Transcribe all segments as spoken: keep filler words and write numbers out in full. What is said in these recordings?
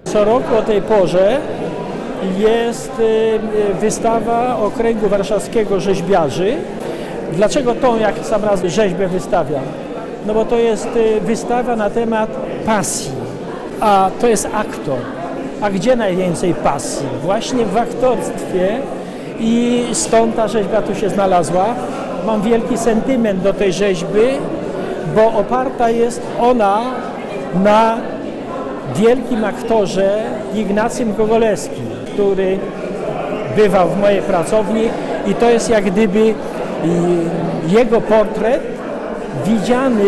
Co roku o tej porze jest wystawa Okręgu Warszawskiego Rzeźbiarzy. Dlaczego tą, jak sam raz rzeźbę wystawiam? No bo to jest wystawa na temat pasji, a to jest aktor. A gdzie najwięcej pasji? Właśnie w aktorstwie i stąd ta rzeźba tu się znalazła. Mam wielki sentyment do tej rzeźby, bo oparta jest ona na wielkim aktorze Ignacym Gogolewskim, który bywał w mojej pracowni i to jest jak gdyby jego portret widziany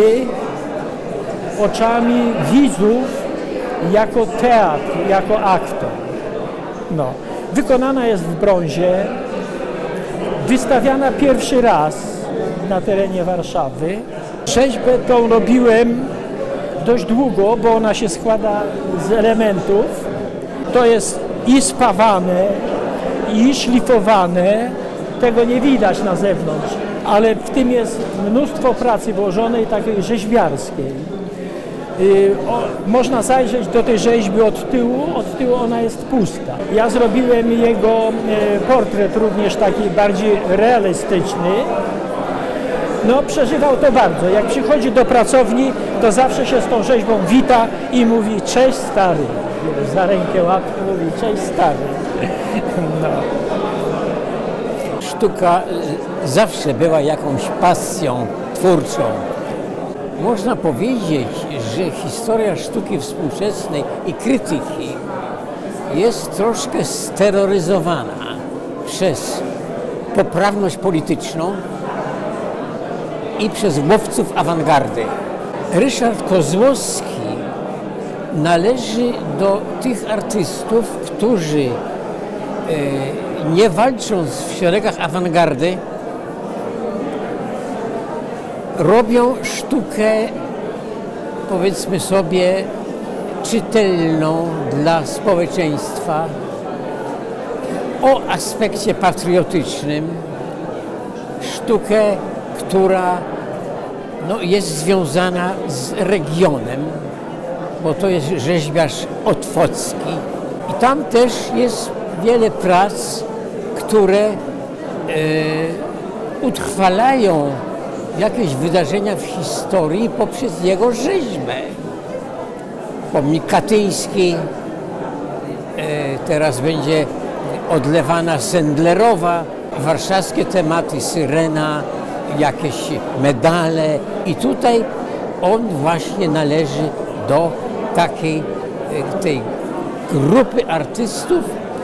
oczami widzów jako teatr, jako aktor. No. Wykonana jest w brązie, wystawiana pierwszy raz na terenie Warszawy. Rzeźbę tą robiłem dość długo, bo ona się składa z elementów. To jest i spawane, i szlifowane. Tego nie widać na zewnątrz, ale w tym jest mnóstwo pracy włożonej, takiej rzeźbiarskiej. Yy, o, można zajrzeć do tej rzeźby od tyłu, od tyłu ona jest pusta. Ja zrobiłem jego yy, portret również taki bardziej realistyczny. No, przeżywał to bardzo. Jak przychodzi do pracowni, to zawsze się z tą rzeźbą wita i mówi: cześć stary. Za rękę łapie, mówi: cześć stary. No. Sztuka zawsze była jakąś pasją twórczą. Można powiedzieć, że historia sztuki współczesnej i krytyki jest troszkę steroryzowana przez poprawność polityczną i przez łowców awangardy. Ryszard Kozłowski należy do tych artystów, którzy e, nie walcząc w szeregach awangardy, robią sztukę, powiedzmy sobie, czytelną dla społeczeństwa, o aspekcie patriotycznym, sztukę, która no, jest związana z regionem, bo to jest rzeźbiarz otwocki i tam też jest wiele prac, które e, utrwalają jakieś wydarzenia w historii poprzez jego rzeźbę. Pomnik Katyński, e, teraz będzie odlewana Sendlerowa, warszawskie tematy, Syrena, jakieś medale i tutaj on właśnie należy do takiej tej grupy artystów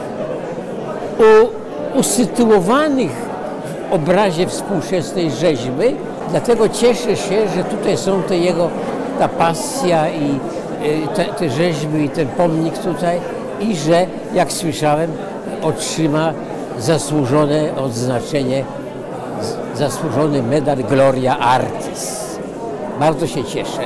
u, usytuowanych w obrazie współczesnej rzeźby. Dlatego cieszę się, że tutaj są te jego, ta pasja i te, te rzeźby i ten pomnik tutaj i że, jak słyszałem, otrzyma zasłużone odznaczenie, zasłużony medal Gloria Artis. Bardzo się cieszę.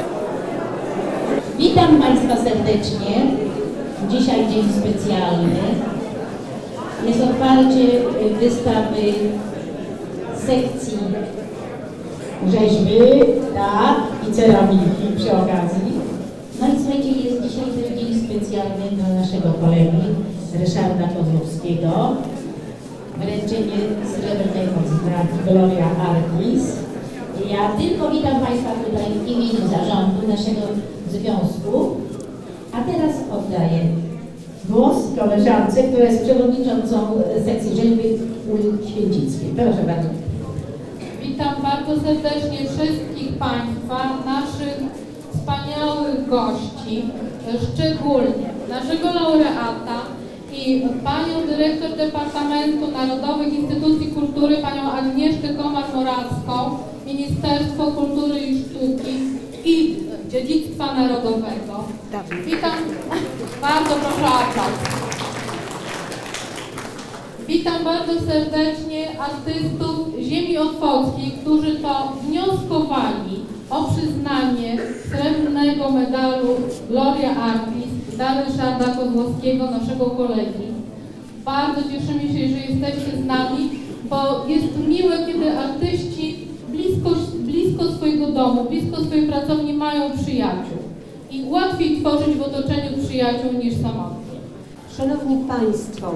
Witam Państwa serdecznie. Dzisiaj dzień specjalny. Jest otwarcie wystawy sekcji rzeźby, tak, i ceramiki przy okazji. No i słuchajcie, jest dzisiaj też dzień specjalny dla naszego kolegi Ryszarda Kozłowskiego. Wręczenie srebrnej odznaki Gloria Artis. Ja tylko witam Państwa tutaj w imieniu zarządu naszego związku. A teraz oddaję głos koleżance, która jest przewodniczącą sekcji rzeźby Uli Święcickiej. Proszę bardzo. Witam bardzo serdecznie wszystkich Państwa, naszych wspaniałych gości, szczególnie naszego laureata i Panią Dyrektor Departamentu Narodowych Instytucji Kultury, Panią Agnieszkę Komar-Morawską, Ministerstwo Kultury i Sztuki i Dziedzictwa Narodowego. Witam, bardzo proszę o aplauz. Witam bardzo serdecznie artystów ziemi otwockiej, którzy to wnioskowali o przyznanie srebrnego medalu Gloria Artis dla Ryszarda Kozłowskiego, naszego kolegi. Bardzo cieszymy się, że jesteście z nami, bo jest miłe, kiedy artyści blisko, blisko swojego domu, blisko swojej pracowni mają przyjaciół. i łatwiej tworzyć w otoczeniu przyjaciół niż samotnie. Szanowni Państwo,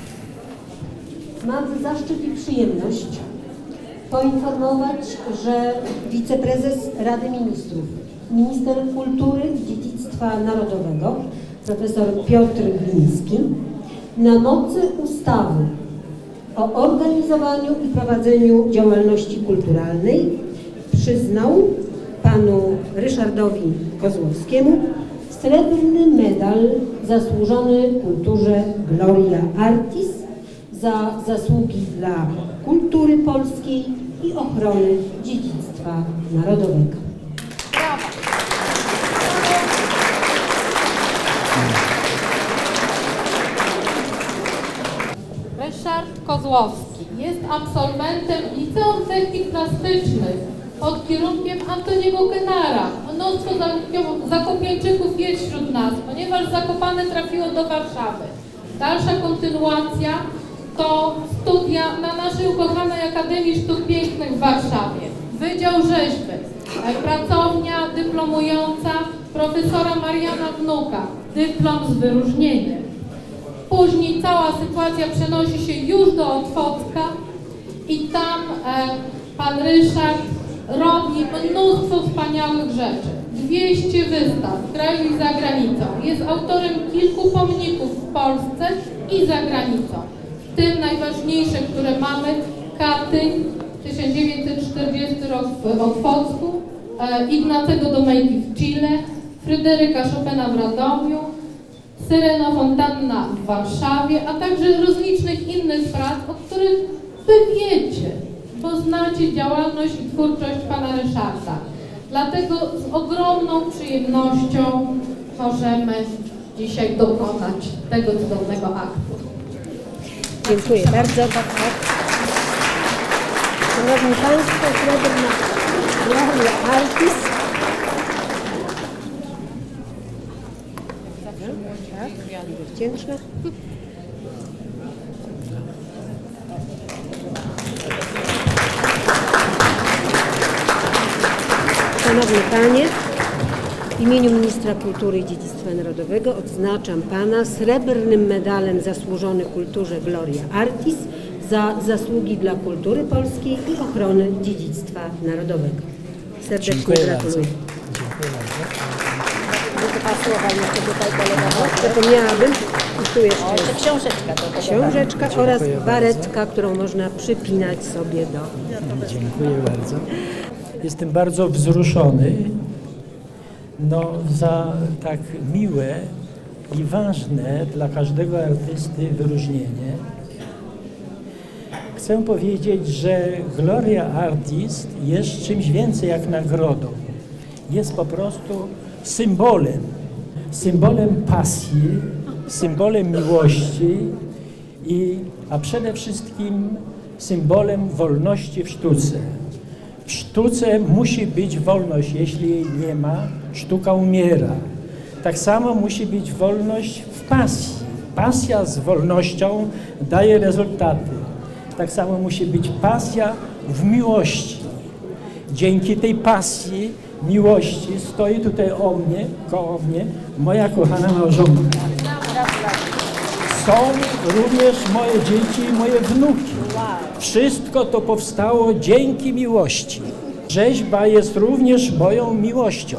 mam zaszczyt i przyjemność poinformować, że wiceprezes Rady Ministrów, minister kultury i dziedzictwa narodowego, profesor Piotr Gliński, na mocy ustawy o organizowaniu i prowadzeniu działalności kulturalnej przyznał panu Ryszardowi Kozłowskiemu srebrny medal zasłużony kulturze Gloria Artis za zasługi dla kultury polskiej i ochrony dziedzictwa narodowego. Brawa! Ryszard Kozłowski jest absolwentem Liceum Technik Plastycznych pod kierunkiem Antoniego Kenara. Mnóstwo Zakopieńczyków jest wśród nas, ponieważ Zakopane trafiło do Warszawy. Dalsza kontynuacja to studia na naszej ukochanej Akademii Sztuk Pięknych w Warszawie. Wydział Rzeźby, pracownia dyplomująca profesora Mariana Wnuka, dyplom z wyróżnieniem. Później cała sytuacja przenosi się już do Otwocka i tam e, pan Ryszard robi mnóstwo wspaniałych rzeczy. dwieście wystaw w kraju i za granicą. Jest autorem kilku pomników w Polsce i za granicą. W tym najważniejsze, które mamy, Katyń, tysiąc dziewięćset czterdziesty rok w Otwocku, e, Ignacego Domejki w Chile, Fryderyka Chopina w Radomiu, Syrena Fontanna w Warszawie, a także rozlicznych innych prac, o których wy wiecie, bo znacie działalność i twórczość pana Ryszarda. Dlatego z ogromną przyjemnością możemy dzisiaj dokonać tego cudownego aktu. Dziękuję bardzo. Szanowni Państwo, srebrna Gloria Artis. Wdzięczna. Szanowni Panie, w imieniu Ministra Kultury i Dziedzictwa Narodowego odznaczam Pana srebrnym medalem zasłużony kulturze Gloria Artis za zasługi dla kultury polskiej i ochrony dziedzictwa narodowego. Serdecznie Dziękuję gratuluję. Bardzo. Dziękuję bardzo. A słowa jeszcze tutaj kolega. Zapomniałabym. I tu jeszcze O, jest to książeczka. To książeczka oraz Dziękuję baretka, którą można przypinać sobie do... Dziękuję bardzo. Jestem bardzo wzruszony no, za tak miłe i ważne dla każdego artysty wyróżnienie. Chcę powiedzieć, że Gloria Artis jest czymś więcej jak nagrodą. Jest po prostu symbolem, symbolem pasji, symbolem miłości, i, a przede wszystkim symbolem wolności w sztuce. W sztuce musi być wolność. Jeśli jej nie ma, sztuka umiera. Tak samo musi być wolność w pasji. Pasja z wolnością daje rezultaty. Tak samo musi być pasja w miłości. Dzięki tej pasji, miłości stoi tutaj o mnie, koło mnie, moja kochana małżonka. Są również moje dzieci i moje wnuki. Wszystko to powstało dzięki miłości. Rzeźba jest również moją miłością.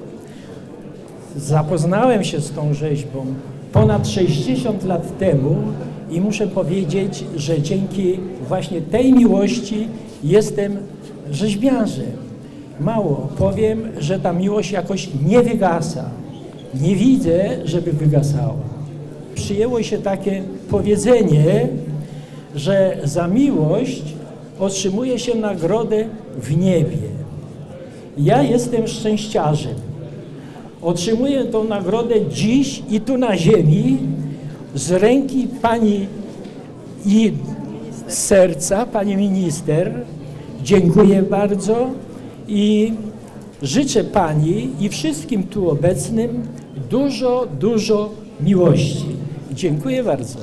Zapoznałem się z tą rzeźbą ponad sześćdziesiąt lat temu i muszę powiedzieć, że dzięki właśnie tej miłości jestem rzeźbiarzem. Mało powiem, że ta miłość jakoś nie wygasa. Nie widzę, żeby wygasała. Przyjęło się takie powiedzenie, że za miłość otrzymuje się nagrodę w niebie. Ja jestem szczęściarzem. Otrzymuję tą nagrodę dziś i tu na ziemi z ręki pani i z serca, pani minister. Dziękuję bardzo i życzę pani i wszystkim tu obecnym dużo, dużo miłości. Dziękuję bardzo.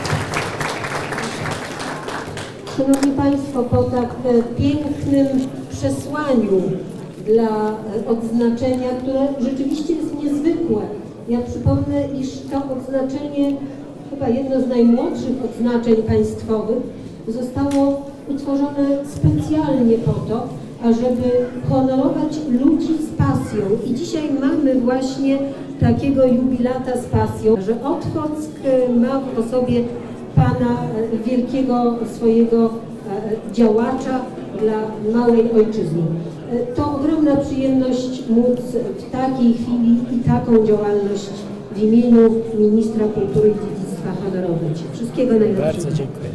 Szanowni Państwo, po tak pięknym przesłaniu dla odznaczenia, które rzeczywiście jest niezwykłe. Ja przypomnę, iż to odznaczenie, chyba jedno z najmłodszych odznaczeń państwowych, zostało utworzone specjalnie po to, ażeby honorować ludzi z pasją. I dzisiaj mamy właśnie takiego jubilata z pasją, że Otwock ma w sobie pana wielkiego swojego działacza dla małej ojczyzny. To ogromna przyjemność móc w takiej chwili i taką działalność w imieniu Ministra Kultury i Dziedzictwa honorować. Wszystkiego najlepszego. Bardzo dziękuję.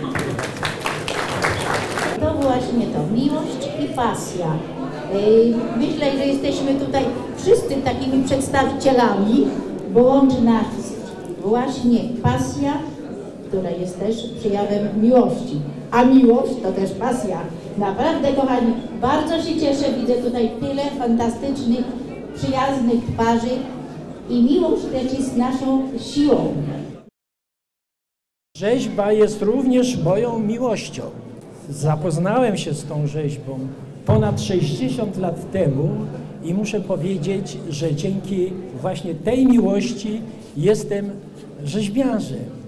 To właśnie to, miłość i pasja. Myślę, że jesteśmy tutaj wszyscy takimi przedstawicielami, bo łączy nas właśnie pasja, która jest też przejawem miłości. A miłość to też pasja. Naprawdę, kochani, bardzo się cieszę, widzę tutaj tyle fantastycznych, przyjaznych twarzy i miłość też jest naszą siłą. Rzeźba jest również moją miłością. Zapoznałem się z tą rzeźbą ponad sześćdziesiąt lat temu i muszę powiedzieć, że dzięki właśnie tej miłości jestem rzeźbiarzem.